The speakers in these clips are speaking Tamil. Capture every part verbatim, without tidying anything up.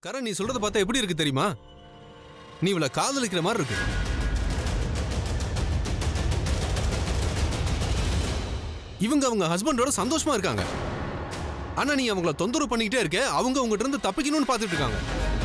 கரண், நீ சொல்றத பார்த்தா எப்படி இருக்கு தெரியுமா? நீ இவளை காதலிக்கிற மாதிரி இருக்கு. இவங்க அவங்க ஹஸ்பண்டோட சந்தோஷமா இருக்காங்க. ஆனா நீ அவங்கள தொந்தரவு பண்ணிக்கிட்டே இருக்க. அவங்க உங்ககிட்ட இருந்து தப்பிக்கணும்னு பார்த்துட்டு இருக்காங்க.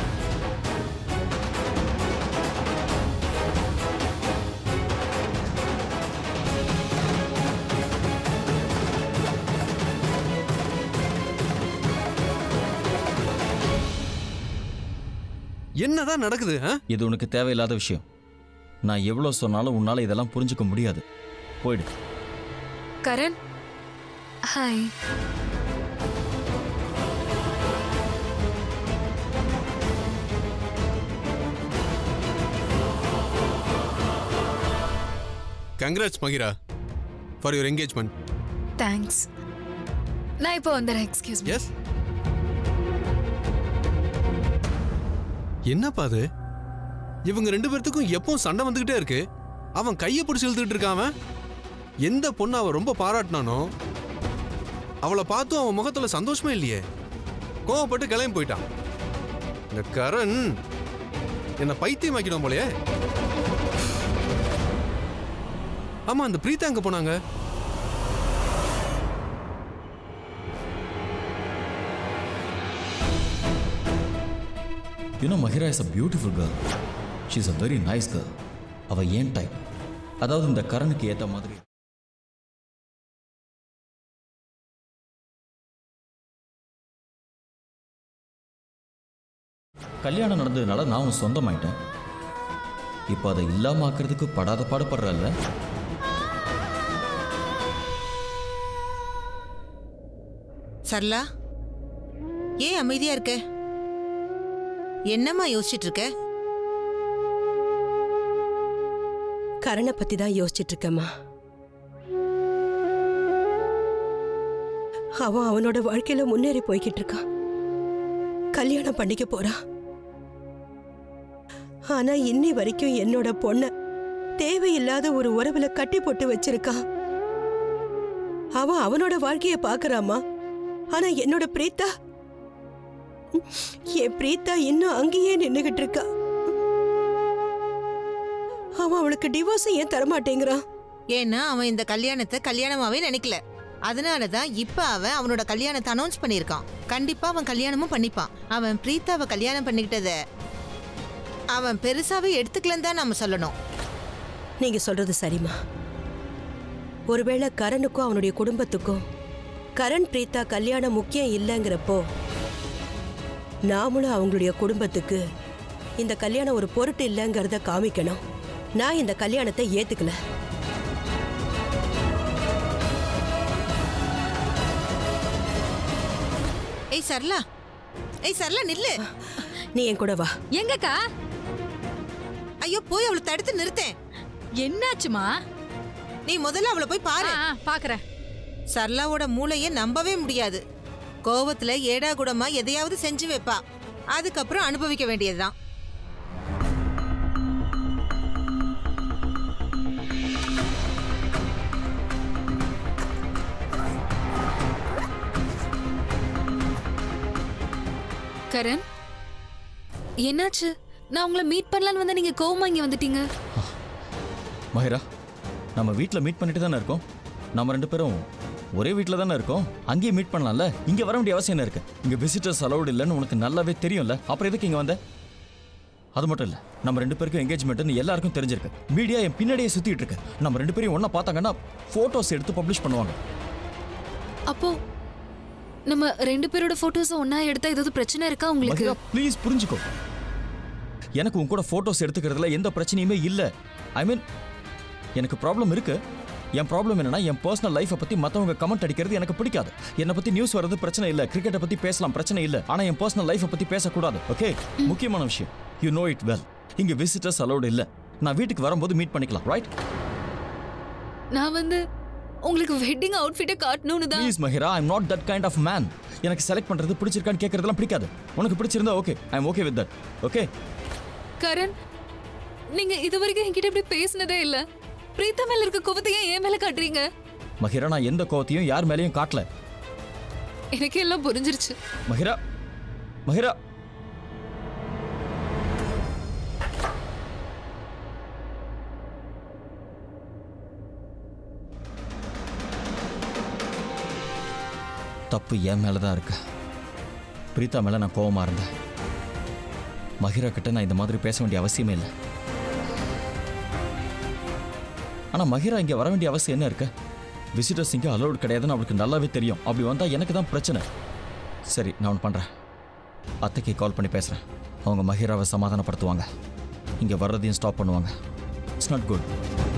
என்னதான் நடக்குது? இது உனக்கு தேவையில்லாத விஷயம். நான் எவ்வளவு சொன்னாலும் உன்னால இதெல்லாம் புரிஞ்சுக்க முடியாது. போயிடு. Karan, hi. Congrats Mahira for your engagement. Thanks. நான் இப்போ வந்துடுறேன். Excuse me. எஸ். என்னப்பா அது? இவங்க ரெண்டு பேர்த்துக்கும் எப்பவும் சண்டை வந்துகிட்டே இருக்கு. அவன் கையை பிடிச்சி இழுத்துட்டு இருக்கான். எந்த பொண்ணு அவன் ரொம்ப பாராட்டினானோ அவளை பார்த்தும் அவன் முகத்துல சந்தோஷமே இல்லையே. கோவப்பட்டு கிளம்பி போயிட்டான். இந்த கரண் என்ன பைத்தியமாக்கிடும் போலயே. ஆமா, அந்த பிரீதா எங்க போனாங்க? You know, Mahira is a beautiful girl. She's a very nice girl. அவ ஏன் டைப். அதாவது இந்த கரனுக்கு ஏத்த மாதிரி. கல்யாணம் நடந்ததுனால நான் உன் சொந்தமாயிட்டேன். இப்போ அதை இல்லாம ஆக்கிறதுக்கு படாத பாடுபடுறல்ல. சரளா, ஏன் அமைதியா இருக்க? என்னம்மா யோசிச்சுட்டு இருக்க? கரணை பத்தி தான் யோசிச்சுட்டு இருக்கம்மா. அவன் அவனோட வாழ்க்கையில முன்னேறி போய்கிட்டு இருக்கான். கல்யாணம் பண்ணிக்க போறான். ஆனா இன்னி வரைக்கும் என்னோட பொண்ண தேவையில்லாத ஒரு உறவுல கட்டி போட்டு வச்சிருக்கான். அவன் அவனோட வாழ்க்கைய பாக்குறாமா. ஆனா என்னோட பிரீத்தா, என் பிரீத்தா இன்னும் அங்கேயே நின்னுகிட்டு இருக்கா. அவன் அவளுக்கு டிவோர்ஸ் ஏன் தரமாட்டேங்கிறான்? ஏன்னா அவன் இந்த கல்யாணத்தை கல்யாணமாவே நினைக்கல. அதனாலதான் இப்ப அவன் அவனோட கல்யாணத்தை அனௌன்ஸ் பண்ணிருக்கான். கண்டிப்பா அவன் கல்யாணமும் பண்ணிப்பான். அவன் பிரீத்தாவை கல்யாணம் பண்ணிக்கிட்டத அவன் பெருசாவே எடுத்துக்கலன்னு தான் நாம சொல்லணும். நீங்க சொல்றது சரிமா. ஒருவேளை கரனுக்கும் அவனுடைய குடும்பத்துக்கும் கரண் பிரீத்தா கல்யாணம் முக்கியம் இல்லைங்கிறப்போ நாமளும் அவங்களுடைய குடும்பத்துக்கு இந்த கல்யாணம் ஒரு பொருட்டு இல்லைங்கிறத காமிக்கணும். நான் இந்த கல்யாணத்தை ஏத்துக்கல. ஏய் சரளா, ஏய் சரளா நில்லு. நீ என் கூட வா. எங்கக்கா? ஐயோ, போய் அவளை தடுத்து நிறுத்தேன். என்னாச்சுமா? நீ முதல்ல அவளை போய் பாரு. பாக்குறேன். சரளாவோட மூளையை நம்பவே முடியாது. கோவத்துல ஏடா கூடமா எதையாவது செஞ்சு வைப்பா. அதுக்கப்புறம் அனுபவிக்க வேண்டியதுதான். கரண், என்னாச்சு? நான் உங்களை மீட் பண்ணலான்னு வந்தா நீங்க கோவமா இங்க வந்துட்டீங்க. மஹிரா, நம்ம வீட்டில் மீட் பண்ணிட்டு தானே இருக்கோம். நம்ம ரெண்டு பேரும் ஒரே வீட்டில் தானே இருக்கோம். அங்கேயே மீட் பண்ணலாம்ல. இங்கே வர வேண்டிய அவசியம் என்ன இருக்கு? இங்கே விசிட்டர்ஸ் அலௌட் இல்லைன்னு உனக்கு நல்லாவே தெரியும்ல. அப்புறம் எதுக்கு இங்கே வந்த? அது மட்டும் இல்லை, நம்ம ரெண்டு பேருக்கும் என்கேஜ்மெண்ட்னு எல்லாருக்கும் தெரிஞ்சிருக்கு. மீடியா என் பின்னாடியே சுற்றிட்டு இருக்கு. நம்ம ரெண்டு பேரும் ஒன்றா பார்த்தாங்கன்னா ஃபோட்டோஸ் எடுத்து பப்ளிஷ் பண்ணுவாங்க. அப்போ நம்ம ரெண்டு பேரோட போட்டோஸ் ஒண்ணா எடுத்தா ஏதாவது பிரச்சனை இருக்கா உங்களுக்கு? ப்ளீஸ் புரிஞ்சுக்கோ. எனக்கு உன் கூட ஃபோட்டோஸ் எடுத்துக்கிறதுல எந்த பிரச்சனையுமே இல்லை. ஐ மீன், எனக்கு ப்ராப்ளம் இருக்கு. என் ப்ராப்ளம் என்னன்னா, என் பர்சனல் லைஃபை பற்றி மற்றவங்க கமெண்ட் அடிக்கிறது எனக்கு பிடிக்காது. என்னை பற்றி நியூஸ் வர்றது பிரச்சனை இல்லை. கிரிக்கெட்டை பற்றி பேசலாம், பிரச்சனை இல்லை. ஆனால் என் பர்சனல் லைஃபை பற்றி பேசக்கூடாது. ஓகே, முக்கியமான விஷயம். You know it well. இங்கே விசிட்டர்ஸ் அலௌட் இல்லை. நான் வீட்டுக்கு வரும்போது மீட் பண்ணிக்கலாம், ரைட்? நான் வந்து உங்களுக்கு வெட்டிங் அவுட்ஃபிட்டை காட்டணும்னு தான். Please Mahira, I am not that kind of man. எனக்கு செலக்ட் பண்ணுறது பிடிச்சிருக்கான்னு கேட்கறதுலாம் பிடிக்காது. உனக்கு பிடிச்சிருந்தா okay, I am okay with that. Okay Karan, நீங்க இதுவரைக்கும் என்கிட்ட இப்படி பேசினதே இல்ல. பிரீத்தா மேல இருக்க கோவத்தை ஏன் என் மேல காட்டுறீங்க? மஹிரா, நான் எந்த கோவத்தையும் யார் மேலேயும் காட்டல. எனக்கு எல்லாம் புரிஞ்சிருச்சு. மஹிரா, மஹிரா, தப்பு என் மேலே தான் இருக்கு. பிரீதா மேலே நான் கோவமாக இருந்தேன். மஹிரா கிட்ட நான் இந்த மாதிரி பேச வேண்டிய அவசியமே இல்லை. ஆனால் மஹிரா இங்கே வர வேண்டிய அவசியம் என்ன இருக்கு? விசிட்டர்ஸ் இங்கே அலோடு கிடையாதுன்னு அவளுக்கு நல்லாவே தெரியும். அப்படி வந்தால் எனக்கு தான் பிரச்சனை. சரி, நான் ஒன்று பண்ணுறேன். அத்தைக்கு கால் பண்ணி பேசுகிறேன். அவங்க மஹிராவை சமாதானப்படுத்துவாங்க. இங்கே வர்றதையும் ஸ்டாப் பண்ணுவாங்க. It's not good.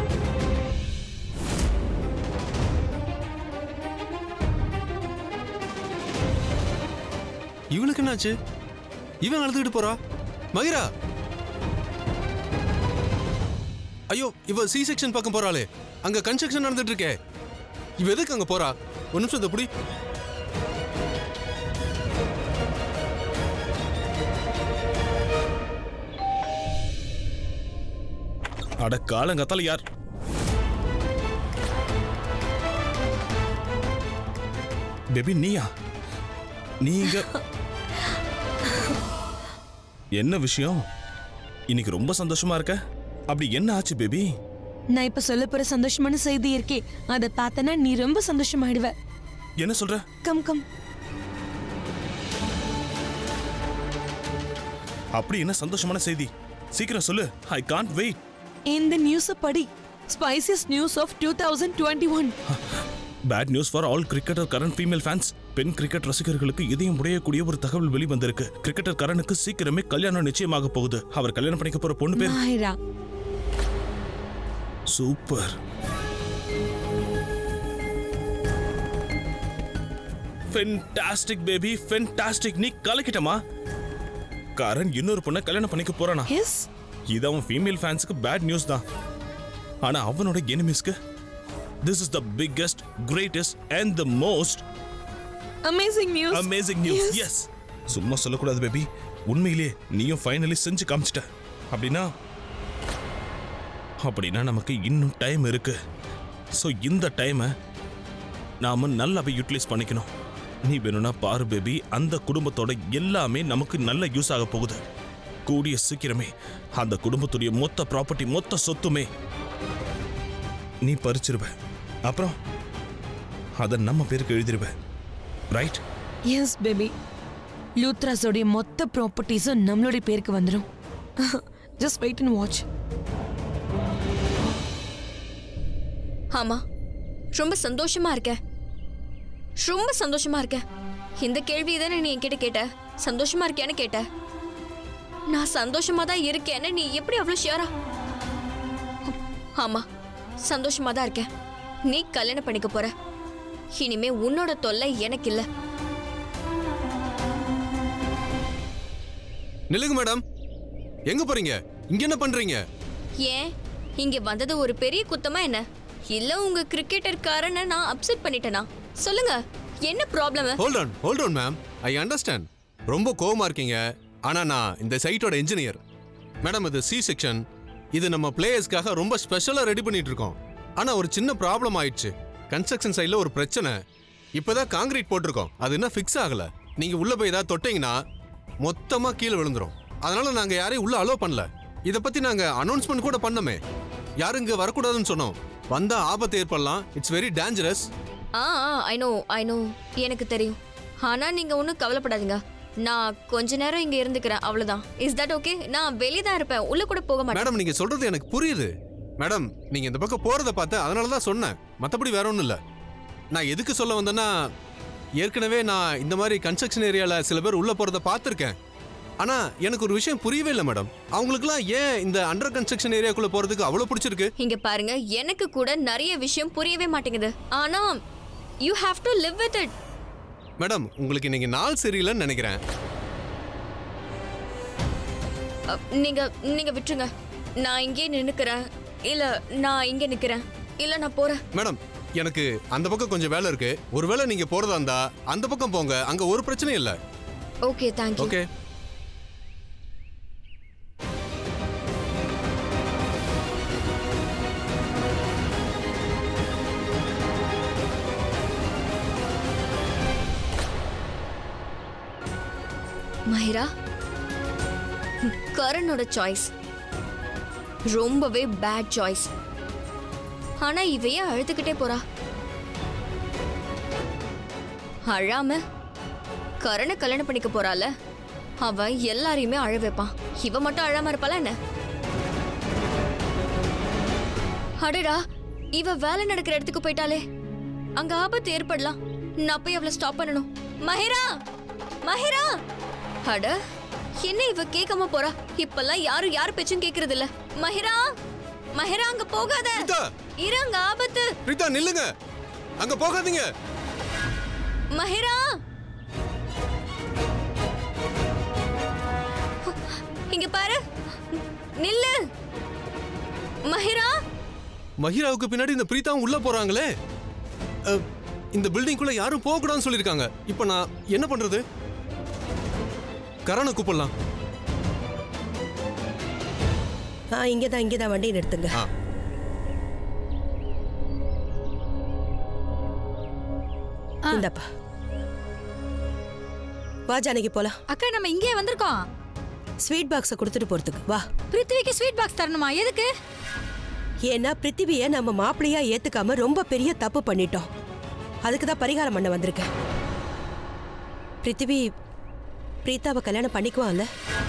இவளுக்கு என்னாச்சு? இவன் அழுதுகிட்டு போறா. மகிரா, ஐயோ, இவ சி செக்ஷன் பக்கம் போறாளே. அங்க கன்ஸ்ட்ரக்ஷன் நடந்துட்டு இருக்கே. இவ எதுக்கு அங்க போறா? ஒரு நிமிஷம் புடி. அட காலங்கத்தால யார்? பேபி நீயா? நீங்க என்ன விஷயம்? இன்னைக்கு ரொம்ப சந்தோஷமா இருக்க. அப்படி என்ன ஆச்சு பேபி? நான் இப்ப சொல்ல போற சந்தோஷமான செய்தி இருக்கே, அதை பார்த்தனா நீ ரொம்ப சந்தோஷமாயிடுவ. என்ன சொல்ற? Come come. அப்படி என்ன சந்தோஷமான செய்தி? சீக்கிரம் சொல்லு. I can't wait. இந்த நியூஸ் படி. Spiciest news of two thousand twenty-one. Bad news for all cricketer Karan female fans. பெண் கிரிக்கெட் ரசிகர்களுக்கு இதயம் உடையக்கூடிய ஒரு தகவல் வெளிவந்திருக்கு. கிரிக்கெட்டர் கரனுக்கு சீக்கிரமே கல்யாணம் நிச்சயமாக போகுது. அவர் கல்யாணம் பண்ணிக்க போற பொண்ணு பேர் மஹிரா. சூப்பர். Fantastic baby, fantastic. நீ கலக்கிட்டமா? கரண் இன்னொரு பொண்ணை கல்யாணம் பண்ணிக்க போறானா? எஸ். இது அவன் ஃபீமேல் ஃபேன்ஸ்க்கு பேட் நியூஸ் தான். ஆனா அவனோட எனிமீஸ்க்கு this is the biggest, greatest and the most amazing news. amazing news. Yes. சும்மா சொல்லக்கூடாது பேபி. உண்மையிலே நீயும் ஃபைனலி செஞ்சு காமிச்சிட்ட. அப்படின்னா அப்படின்னா நமக்கு இன்னும் டைம் இருக்கு. ஸோ இந்த டைமை நாம நல்லாவே யூட்டிலைஸ் பண்ணிக்கணும். நீ வேணும்னா பாரு பேபி, அந்த குடும்பத்தோட எல்லாமே நமக்கு நல்ல யூஸ் ஆக போகுது. கூடிய சீக்கிரமே அந்த குடும்பத்துடைய மொத்த ப்ராப்பர்ட்டி, மொத்த சொத்துமே நீ பறிச்சிருவ. அப்புறம் அதை நம்ம பேருக்கு எழுதிருவ. ரைட்? Yes baby. லூத்ராஸோடைய மொத்த ப்ராப்பர்ட்டிஸும் நம்மளுடைய பேருக்கு வந்துடும். Just wait and watch. ஆமா, ரொம்ப சந்தோஷமா இருக்க. ரொம்ப சந்தோஷமா இருக்க. இந்த கேள்வி தானே நீ என்கிட்ட கேட்ட. சந்தோஷமா இருக்கியான்னு கேட்ட. நான் சந்தோஷமா தான் இருக்கேன்னு நீ எப்படி அவ்வளவு ஷியரா? ஆமா, சந்தோஷமா தான் இருக்கேன். நீ கல்யாணம் பண்ணிக்க போற. இனிமே உன்னோட தொல்லை எனக்கு இல்ல. நில்லுங்க மேடம். எங்க போறீங்க? இங்க என்ன பண்றீங்க? ஏன் இங்க வந்தது ஒரு பெரிய குத்தமா என்ன? இல்ல உங்க கிரிக்கெட்டர் காரனை நான் அப்செட் பண்ணிட்டேனா? சொல்லுங்க, என்ன problem? Hold on hold on ma'am. I understand. ரொம்ப கோவமா இருக்கீங்க. ஆனா நான் இந்த சைட்டோட இன்ஜினியர். மேடம், இது சி செக்ஷன். இது நம்ம பிளேயர்ஸ்க்காக ரொம்ப ஸ்பெஷலா ரெடி பண்ணிட்டு இருக்கோம். ஆனா ஒரு சின்ன ப்ராப்ளம் ஆயிடுச்சு. கன்ஸ்ட்ரக்ஷன் சைட்ல ஒரு பிரச்சனை. இப்பதான் காங்கிரீட் போட்டிருக்கோம். அது என்ன ஃபிக்ஸ் ஆகல. நீங்க உள்ள போய் ஏதாவது தொட்டீங்கன்னா மொத்தமா கீழே விழுந்துரும். அதனால நாங்க யாரையும் உள்ள அலோ பண்ணல. இத பத்தி நாங்க அனௌன்ஸ்மெண்ட் கூட பண்ணோமே. யாரும் இங்க வரக்கூடாதுன்னு சொன்னோம். வந்தா ஆபத்து ஏற்படலாம். It's very dangerous. Ah I know I know எனக்கு தெரியும். ஆனா நீங்க ஒன்றும் கவலைப்படாதீங்க. நான் கொஞ்ச நேரம் இங்க இருந்துக்கிறேன், அவ்வளவுதான். Is that okay? நான் வெளியே தான் இருப்பேன், உள்ள கூட போக மாட்டேன். மேடம், நீங்க சொல்றது எனக்கு புரியுது. மேடம், நீங்க இந்த பக்கம் போறத பார்த்தேன், அதனால தான் சொன்னேன். மற்றபடி வேற ஒன்றும் இல்லை. நான் எதுக்கு சொல்ல வந்தேன்னா, ஏற்கனவே நான் இந்த மாதிரி கன்ஸ்ட்ரக்ஷன் ஏரியால சில பேர் உள்ள போறத பார்த்துருக்கேன். ஆனா எனக்கு ஒரு விஷயம் புரியவே இல்லை மேடம். அவங்களுக்குலாம் ஏன் இந்த அண்டர் கன்ஸ்ட்ரக்ஷன் ஏரியாக்குள்ள போறதுக்கு அவ்வளவு பிடிச்சிருக்கு? இங்க பாருங்க, எனக்கு கூட நிறைய விஷயம் புரியவே மாட்டேங்குது. ஆனா you have to live with it. Madam, உங்களுக்கு இன்னைக்கு நாள் சரியில்லைன்னு நினைக்கிறேன். நீங்க நீங்க விட்டுருங்க. நான் இங்கே நின்னுக்கிறேன். இல்ல நான் இங்கே நிக்கிறேன். இல்ல நான் போறேன். மேடம், எனக்கு அந்த பக்கம் கொஞ்சம் வேலை இருக்கு. ஒருவேளை நீங்க போறதா இருந்தா அந்த பக்கம் போங்க. அங்க ஒரு பிரச்சனையும் இல்லை. Okay, thank you. Okay. Mahira, கரனோட சாய்ஸ் ரொம்பவே பேட் சாய்ஸ். ஆனா இவையே அழுதுகிட்டே போறா. அழாம கரணை கல்யாணம் பண்ணிக்க போறால, அவன் எல்லாரையுமே அழ வைப்பான். இவ மட்டும் அழாம இருப்பாளா என்ன? அடடா, இவ வேலை நடக்கிற இடத்துக்கு போயிட்டாலே, அங்க ஆபத்து ஏற்படலாம். நான் போய் அவளை ஸ்டாப் பண்ணணும். மஹிரா, மஹிரா! அட, என்ன இவ கேட்காம போறா? இப்பெல்லாம் யாரும் யாரு பேச்சும் கேக்குறது இல்ல. மஹிரா, மஹிரா அங்க போகாத. இரு, அங்க ஆபத்து. பிரீதா நில்லுங்க, அங்க போகாதீங்க. மஹிரா, இங்க பாரு, நில்லு. மஹிரா, மஹிராவுக்கு பின்னாடி இந்த பிரீதாவும் உள்ள போறாங்களே. அஹ், இந்த பில்டிங்குள்ள யாரும் போக கூடாதுன்னு சொல்லிருக்காங்க. இப்போ நான் என்ன பண்றது? கரணை கூப்பிடலாம். ஆ இங்கதான் இங்கதான் வண்டி நிறுத்துங்க. ஆ. இந்தப்பா வா ஜானகி போலாம். அக்கா நம்ம இங்கே வந்திருக்கோம். ஸ்வீட் பாக்ஸை கொடுத்துட்டு போறதுக்கு வா. பிருத்திவிக்கு ஸ்வீட் பாக்ஸ் தரணுமா? எதுக்கு? ஏன்னா பிருத்திவியை நம்ம மாப்பிள்ளையா ஏத்துக்காம ரொம்ப பெரிய தப்பு பண்ணிட்டோம். அதுக்கு தான் பரிகாரம் பண்ண வந்திருக்கேன். பிருத்திவி பிரீதாவை கல்யாணம் பண்ணிக்குவான்ல?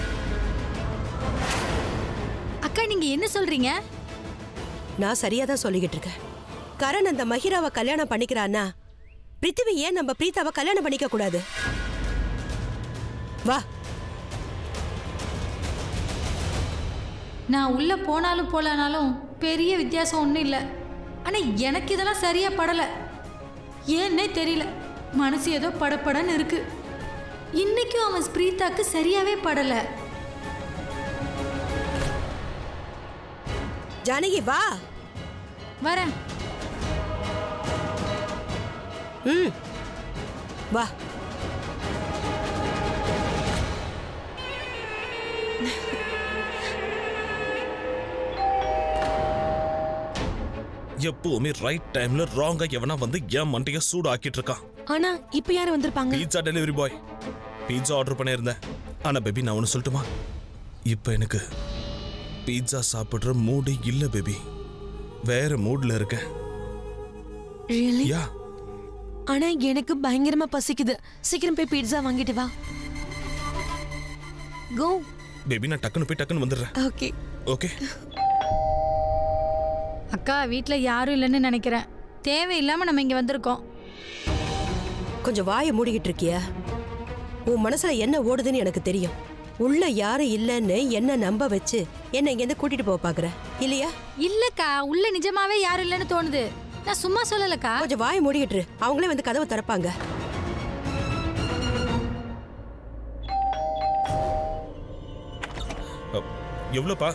அக்கா நீங்க என்ன சொல்றீங்க? நான் சரியா தான் சொல்லிக்கிட்டு இருக்கேன். கரண் அந்த மஹிராவை கல்யாணம் பண்ணிக்கிறான்னா பிருத்திவி ஏன் நம்ம பிரீதாவை கல்யாணம் பண்ணிக்க கூடாது? வா. நான் உள்ள போனாலும் போலானாலும் பெரிய வித்தியாசம் ஒன்றும் இல்லை. ஆனா எனக்கு இதெல்லாம் சரியா படல. ஏன்னே தெரியல, மனசு ஏதோ படப்படன்னு இருக்கு. இன்னைக்கும் அவன் பிரீதாக்கு சரியாவே படல. ஜானகி வா. வரேன். ம் வா. எப்பவுமே ரைட் டைம்ல ராங்கா எவனா வந்து என் மண்டைய சூடு ஆக்கிட்டு இருக்கான். ஆனா இப்ப யாரு வந்திருப்பாங்க? Pizza delivery boy. Pizza order பண்ணியிருந்தேன். ஆனா பேபி, நான் ஒன்று சொல்லட்டுமா? இப்போ எனக்கு பீட்சா சாப்பிடுற மூடு இல்ல பேபி. வேற மூட்ல இருக்கேன். Really? யா. ஆனா எனக்கு பயங்கரமா பசிக்குது. சீக்கிரம் போய் பீட்சா வாங்கிட்டு வா. கோ. பேபி, நான் டக்குன்னு போய் டக்குன்னு வந்துடுறேன். ஓகே. ஓகே. அக்கா வீட்டில் யாரும் இல்லைன்னு நினைக்கிறேன். தேவையில்லாம நம்ம இங்க வந்திருக்கோம். கொஞ்சம் வாயை மூடிக்கிட்டு இருக்கியா? உன் மனசுல என்ன ஓடுதுன்னு எனக்கு தெரியும். உள்ள யாரும் இல்லைன்னு என்ன நம்ப வச்சு என்ன இங்கேருந்து கூட்டிட்டு போக பாக்குற இல்லையா? இல்லக்கா, உள்ள நிஜமாவே யாரும் இல்லைன்னு தோணுது. நான் சும்மா சொல்லலக்கா. கொஞ்சம் வாயை மூடிக்கிட்டு இரு. அவங்களே வந்து கதவை திறப்பாங்க. எவ்வளோப்பா?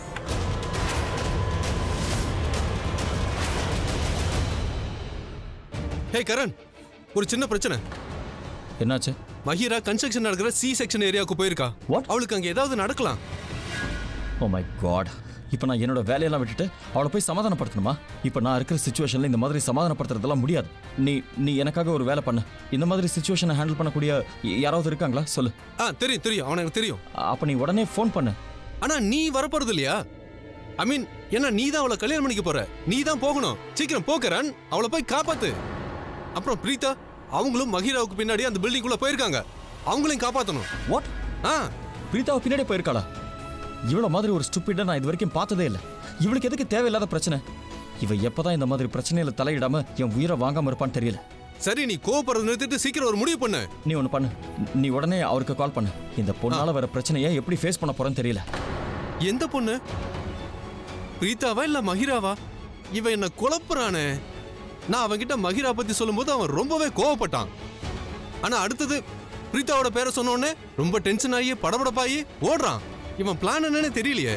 ஹே கரண், ஒரு சின்ன பிரச்சனை. என்னாச்சு? மஹிரா கன்ஸ்ட்ரக்ஷன் நடக்கிற சி செக்ஷன் ஏரியாவுக்கு போயிருக்கா. What? அவளுக்கு அங்க ஏதாவது நடக்கலாம். Oh my God. இப்போ நான் என்னோட வேலையெல்லாம் விட்டுட்டு அவளை போய் சமாதானப்படுத்தணுமா? இப்போ நான் இருக்கிற சுச்சுவேஷனில் இந்த மாதிரி சமாதானப்படுத்துறதெல்லாம் முடியாது. நீ நீ எனக்காக ஒரு வேலை பண்ணு. இந்த மாதிரி சுச்சுவேஷனை ஹேண்டில் பண்ணக்கூடிய யாராவது இருக்காங்களா சொல்லு. ஆ தெரியும் தெரியும், அவனை எனக்கு தெரியும். அப்போ நீ உடனே ஃபோன் பண்ணு. ஆனா நீ வரப்போறது இல்லையா? ஐ மீன், என்ன நீ தான் அவளை கல்யாணம் பண்ணிக்க போற. நீ தான் போகணும். சீக்கிரம் போ கரண், அவளை போய் காப்பாத்து. அப்புறம் பிரீதா, அவங்களும் மஹிராவுக்கு பின்னாடி அந்த பில்டிங்குள்ள போயிருக்காங்க. அவங்களையும் காப்பாற்றணும். வாட்? ஆ பிரீதாவை பின்னாடி போயிருக்காளா? இவ்வளோ மாதிரி ஒரு ஸ்டூப்பிட்டை நான் இது வரைக்கும் பார்த்ததே இல்லை. இவளுக்கு எதுக்கு தேவையில்லாத பிரச்சனை? இவ எப்பதான் இந்த மாதிரி பிரச்சனையில தலையிடாம என் உயிரை வாங்காம இருப்பான்னு தெரியல. சரி, நீ கோவப்படுறத நிறுத்திட்டு சீக்கிரம் ஒரு முடிவு பண்ணு. நீ ஒன்று பண்ணு. நீ உடனே அவருக்கு கால் பண்ணு. இந்த பொண்ணால வர பிரச்சனையை எப்படி ஃபேஸ் பண்ண போறேன்னு தெரியல. எந்த பொண்ணு? பிரீதாவா இல்ல மஹிராவா? இவன் என்ன குழப்புறானே. நான் அவன்கிட்ட மஹிரா பத்தி சொல்லும்போது அவன் ரொம்பவே கோவப்பட்டான். ஆனா அடுத்தது பிரீதாவோட பேரை சொன்ன உடனே ரொம்ப டென்ஷன் ஆகி படபடப்பாகி ஓடுறான். இவன் பிளான் என்னன்னு தெரியலையே.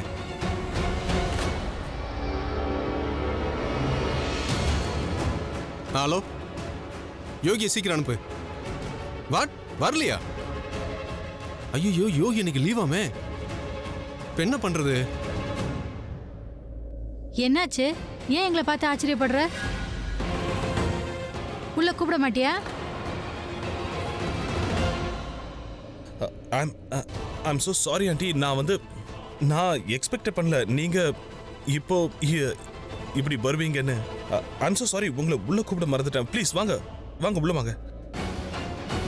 ஹலோ, யோகி சீக்கிரம் அனுப்பு. வாட், வரலையா? ஐயோ, யோகி இன்னைக்கு லீவாமே. இப்ப என்ன பண்றது? என்னாச்சு? ஏன் எங்களை பார்த்து ஆச்சரியப்படுற? உள்ள கூப்பிட மாட்டியா? I'm I'm so sorry aunty. நான் வந்து நான் எக்ஸ்பெக்ட் பண்ணல நீங்க இப்போ இ- இப்படி வருவீங்கன்னு. ஐம் ஸோ சாரி, உங்களை உள்ள கூப்பிட மறந்துட்டேன். ப்ளீஸ் வாங்க வாங்க உள்ள வாங்க.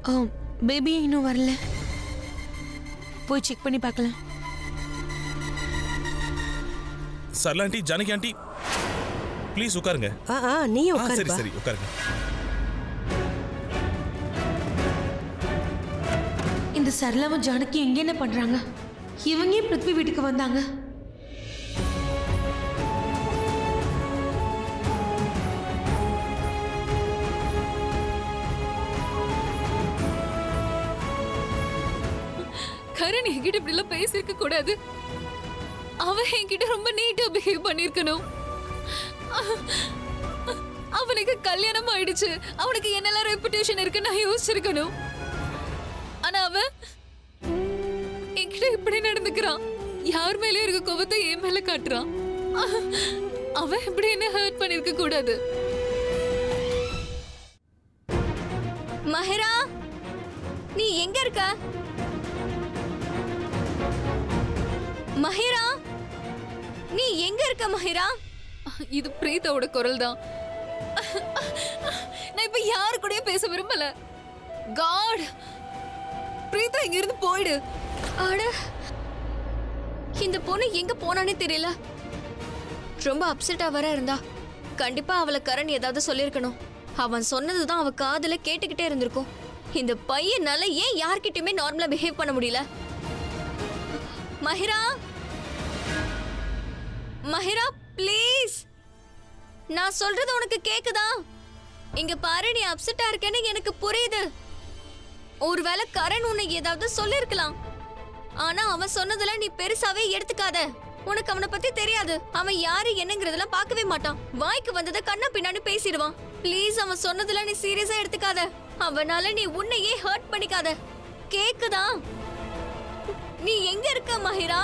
பேபி இன்னும் வரல, போய் செக் பண்ணி பார்க்கலாம். Sarala aunty, Janaki aunty, please உட்காருங்க. ஆ ஆ நீ ஆ, உட்காரு. சரி சரி உட்காருங்க. இந்த சரளாவும் ஜானகி எங்க என்ன பண்றாங்க? இவங்க ஏன் பிருத்வி வீட்டுக்கு வந்தாங்க? கரண் என்கிட்ட இப்படி எல்லாம் பேசிருக்க கூடாது. அவன் என்கிட்ட ரொம்ப நீட்டா பிஹேவ் பண்ணிருக்கணும். அவனுக்கு கல்யாணம் ஆயிடுச்சு, அவனுக்கு என்னெல்லாம் ரெப்புடேஷன் இருக்கு நான் யோசிச்சிருக்கணும். ஆனா அவன் என்கிட்ட இப்படி நடந்துக்கிறான். யார் மேலயும் இருக்க கோபத்தை என் மேல காட்டுறான். அவன் இப்படி என்ன ஹர்ட் பண்ணிருக்க கூடாது. மஹிரா, நீ எங்க இருக்க? மஹிரா, நீ எங்க இருக்க? மஹிரா, இது பிரீத்தாவோட குரல் தான். நான் இப்ப யாரு கூடயும் பேச விரும்பல. காட், பிரீத்தா இங்க இருந்து போயிடு. அட, இந்த பொண்ணு எங்க போனானே தெரியல. ரொம்ப அப்செட்டா வர இருந்தா. கண்டிப்பா அவளை கரண் ஏதாவது சொல்லிருக்கணும். அவன் சொன்னதுதான் அவ காதுல கேட்டுக்கிட்டே இருந்திருக்கும். இந்த பையனால ஏன் யார்கிட்டயுமே நார்மலா பிஹேவ் பண்ண முடியல? மஹிரா, மஹிரா ப்ளீஸ், நான் சொல்றது உனக்கு கேக்குதா? இங்க பாரு, நீ அப்செட்டா இருக்கேன்னு எனக்கு புரியுது. ஒருவேளை கரண் உன்னை ஏதாவது சொல்லிருக்கலாம். ஆனா அவன் சொன்னதுல நீ பெருசாவே எடுத்துக்காத. உனக்கு அவனை பத்தி தெரியாது. அவன் யாரு என்னங்கறதெல்லாம் பார்க்கவே மாட்டான். வாய்க்கு வந்ததை கண்ணா பின்னாடி பேசிடுவான். ப்ளீஸ், அவன் சொன்னதுல நீ சீரியஸா எடுத்துக்காத. அவனால நீ உன்னையே ஹர்ட் பண்ணிக்காத. கேக்குதா? நீ எங்க இருக்க மஹிரா?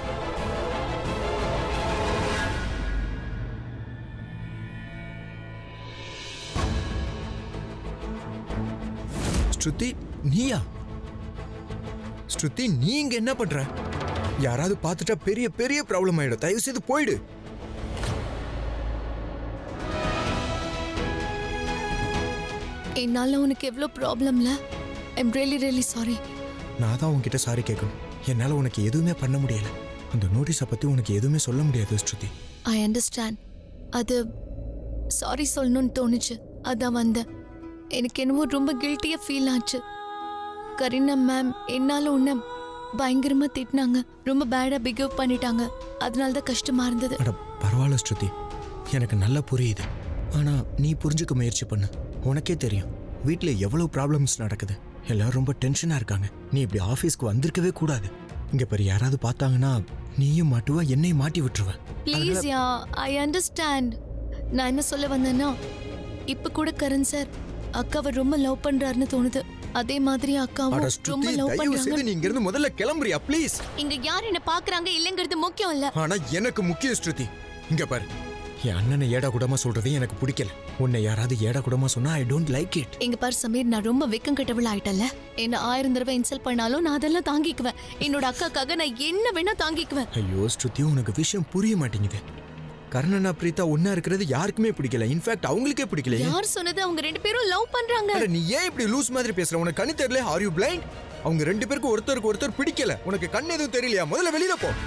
ஸ்ருதி, நீயா? ஸ்ருதி, நீ இங்க என்ன பண்ற? யாராவது பார்த்துட்டா பெரிய பெரிய ப்ராப்ளம் ஆயிடும். தயவு செய்து போயிடு. என்னால உனக்கு எவ்வளவு ப்ராப்ளம்ல. I'm really really sorry. நான் தான் உன்கிட்ட சாரி கேட்கணும். என்னால உனக்கு எதுவுமே பண்ண முடியல. அந்த நோட்டீஸை பத்தி உனக்கு எதுவுமே சொல்ல முடியாது ஸ்ருதி. I understand. அது சாரி சொல்லணும்னு தோணுச்சு, அதான் வந்தேன். எனக்கு என்னவோ ரொம்ப கில்ட்டியா ஃபீல் ஆச்சு. கரீனா மேம் என்னால உன்னை பயங்கரமா திட்டினாங்க, ரொம்ப பேடா பிஹேவ் பண்ணிட்டாங்க. அதனால தான் கஷ்டமா இருந்தது. அட பரவாயில்ல ஸ்ருதி, எனக்கு நல்லா புரியுது. ஆனா நீ புரிஞ்சுக்க முயற்சி பண்ணு. உனக்கே தெரியும் வீட்டுல எவ்வளவு ப்ராப்ளம்ஸ் நடக்குது. எல்லாரும் ரொம்ப டென்ஷனா இருக்காங்க. நீ இப்படி ஆபீஸ்க்கு வந்திருக்கவே கூடாது. இங்க பாரு, யாராவது பார்த்தாங்கன்னா நீயும் மாட்டுவ, என்னையும் மாட்டி விட்டுருவ. Please yeah, I understand. நான் என்ன சொல்ல வந்தேன்னா, இப்ப கூட கரண் சார் அக்காவை ரொம்ப லவ் பண்றாருன்னு தோணுது. அதே மாதிரி அக்காவும் ரொம்ப லவ் பண்றாங்க. நீ இங்க இருந்து முதல்ல கிளம்புறியா ப்ளீஸ்? இங்க யார் என்ன பாக்குறாங்க இல்லங்கிறது முக்கியம் இல்ல. ஆனா எனக்கு முக்கியம் ஸ்ருதி. இங்க பாரு, என் அண்ணனை ஏடா கூடமா சொல்றது எனக்கு பிடிக்கல. உன்னை யாராவது ஏடா கூடமா சொன்னா ஐ டோன்ட் லைக் இட். இங்க பாரு சமீர், நான் ரொம்ப வெக்கம் கெட்டவள் ஆயிட்டல. என்ன ஆயிரம் தடவை இன்சல்ட் பண்ணாலும் நான் அதெல்லாம் தாங்கிக்குவேன். என்னோட அக்காக்காக நான் என்ன வேணா தாங்கிக்குவேன். ஐயோ ஸ்ருதி, உனக்கு விஷயம் புரிய மாட்டேங்குது. கர்ணனா பிரீத்தா ஒன்னா இருக்கிறது யாருக்குமே பிடிக்கல. இன்ஃபேக்ட் அவங்களுக்கே பிடிக்கல. யார் சொன்னது? அவங்க ரெண்டு பேரும் லவ் பண்றாங்க. அட நீ ஏன் இப்படி லூஸ் மாதிரி பேசுற? உனக்கு கண்ணு தெரியல? Are you blind? அவங்க ரெண்டு பேருக்கு ஒருத்தருக்கு ஒருத்தர் பிடிக்கல. உனக்கு கண்ணு எதுவும் தெரியலையா? முதல்ல வெளியில போ.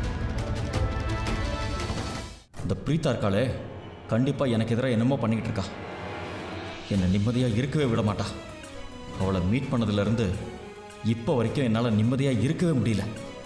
இந்த பிரீத்தா இருக்காளே, கண்டிப்பா எனக்கு எதிராக என்னமோ பண்ணிக்கிட்டு இருக்கா. என்னை நிம்மதியா இருக்கவே விட மாட்டா. அவளை மீட் பண்ணதுல இருந்து இப்போ வரைக்கும் என்னால நிம்மதியா இருக்கவே முடியல.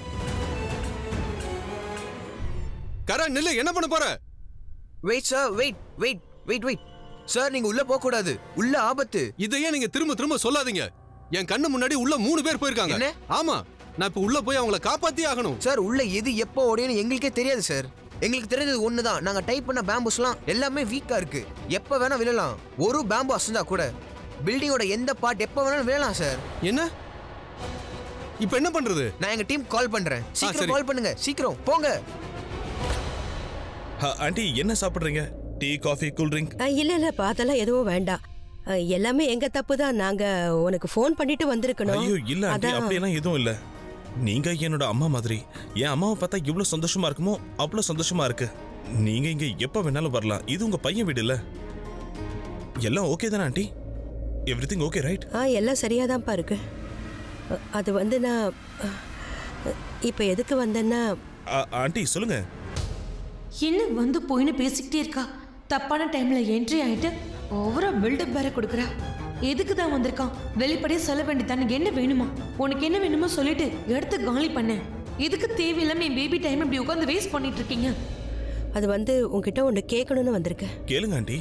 கரண் நில்லு, என்ன பண்ண போற? Wait sir, wait wait wait wait sir, நீங்க உள்ள போக கூடாது. உள்ள ஆபத்து. இதையே நீங்க திரும்ப திரும்ப சொல்லாதீங்க. என் கண்ணு முன்னாடி உள்ள மூணு பேர் போயிருக்காங்க. என்ன? ஆமா, நான் இப்ப உள்ள போய் அவங்கள காப்பாத்தி ஆகணும். சார், உள்ள எது எப்போ ஓடினு எங்களுக்கே தெரியாது சார். எங்களுக்கு தெரிஞ்சது ஒண்ணுதான், நாங்க டைப் பண்ண பேம்பூஸ்லாம் எல்லாமே வீக்கா இருக்கு. எப்ப வேணா விழலாம். ஒரு பேம்பு அசந்தா கூட பில்டிங்கோட எந்த பார்ட் எப்ப வேணாலும் விழலாம் சார். என்ன? இப்ப என்ன பண்றது? நான் எங்க டீம் கால் பண்றேன். சீக்கிரம் கால் பண்ணுங்க, சீக்கிரம் போங்க. ஆண்டி, என்ன சாப்பிடுறீங்க? Tea, coffee, cool drink? இல்ல இல்லப்பா, அதெல்லாம் எதுவும் வேண்டாம். எல்லாமே எங்க தப்பு தான். நாங்க உனக்கு ஃபோன் பண்ணிட்டு வந்திருக்கணும். ஐயோ இல்ல ஆண்டி, அப்படியெல்லாம் எதுவும் இல்ல. நீங்க என்னோட அம்மா மாதிரி. என் அம்மாவை பார்த்தா இவ்வளவு சந்தோஷமா இருக்குமோ அவ்வளவு சந்தோஷமா இருக்கு. நீங்க இங்க எப்ப வேணாலும் வரலாம். இது உங்க பையன் வீடு இல்ல? எல்லாம் ஓகே தானே ஆண்டி? Everything okay right? ஆ எல்லாம் சரியாக தான்ப்பா இருக்கு. அ, அது வந்து நான் இப்போ எதுக்கு வந்தேன்னா ஆண்டி சொல்லுங்க. என்ன வந்து போயின்னு பேசிக்கிட்டே இருக்கா? தப்பான டைம்ல என்ட்ரி ஆயிட்டு ஓவரா பில்டப் வேற கொடுக்குறா. எதுக்கு தான் வந்திருக்கான்? வெளிப்படையே சொல்ல வேண்டியதானே. என்ன வேணுமா? உனக்கு என்ன வேணுமோ சொல்லிட்டு எடுத்து காலி பண்ண. எதுக்கு தேவையில்லாம என் பேபி டைம் இப்படி உட்காந்து வேஸ்ட் பண்ணிட்டு இருக்கீங்க? அது வந்து உங்ககிட்ட ஒன்று கேட்கணும்னு வந்திருக்கேன். கேளுங்க ஆண்டி.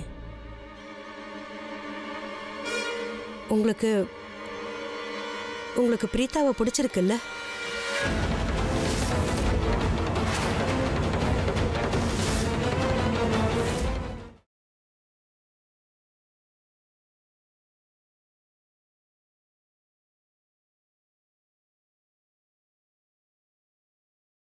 உங்களுக்கு உங்களுக்கு பிரீத்தாவை பிடிச்சிருக்குல்ல?